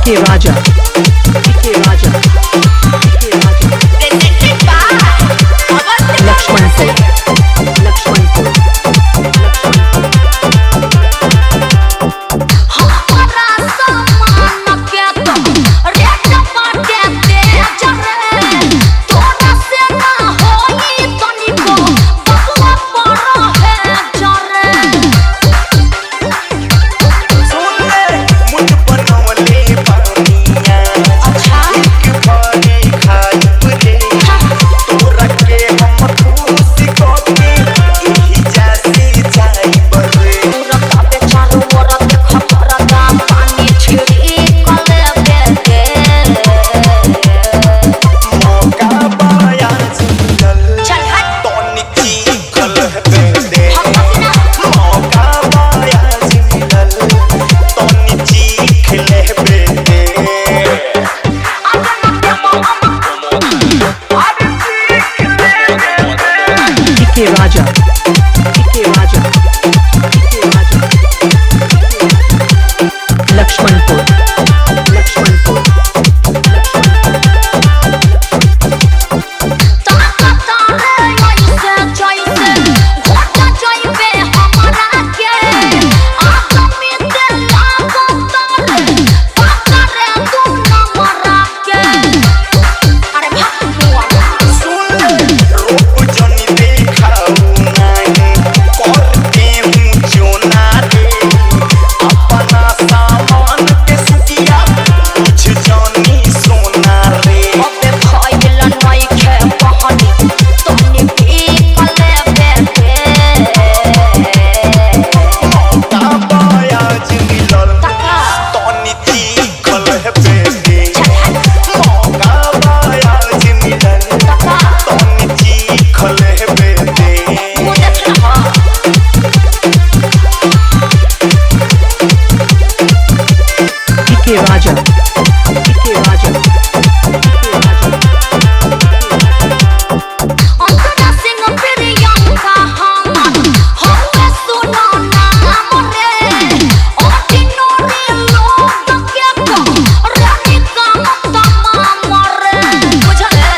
DK Raja, DK Raja, DK Raja. Presented by Lakshmanpur, Lakshmanpur, DK Raja, DK Raja, DK Raja. Lakshmanpur, Lakshmanpur, DK Raja, DK Raja, DK Raja. अंतरा सिंह प्रियंका हमर होवे सुनो नाम रे ordinary लोग के को रानी काम तमाम रे बुझले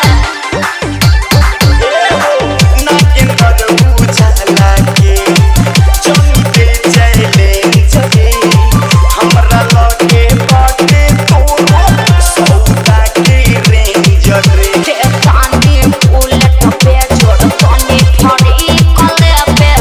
ना के बदबू चला के चली पे चले चले हमरा लगे बाटे तोरो सौदा के रेंज रे के तानी उलट पे जोड़ तनी फड़ी कले पे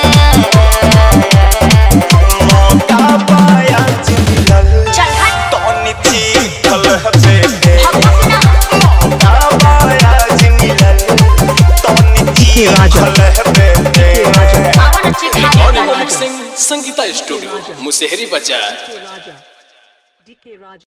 मौका पाया जिलल चल हट तोनी चीखल पे हम अपना मौका पाया जिलल तोनी Raja, चीखल पे पावन चिखाए audio mixing Sangeeta studio Musehri बाजार। DK Raja.